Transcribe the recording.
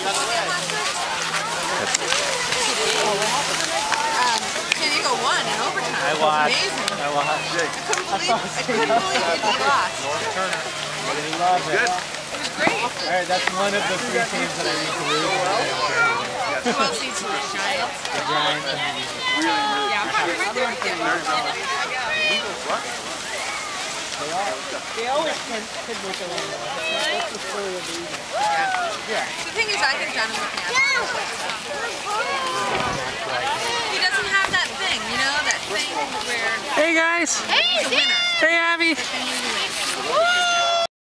San Diego won in overtime. I watched. Amazing. I watched. I couldn't believe it lost. Turner. They love it. Good. It was great. All right, that's one of the 3 teams that I need to lose. Who else needs to lose? Giants? The Giants and the Eagles. Yeah, I'm probably right there with you. They always could make a run. That's the story of the Eagles. Yeah. The thing is, I think Donovan McNabb. He doesn't have that thing, you know, that thing where Hey guys! he's a winner. Hey Abby! And you win.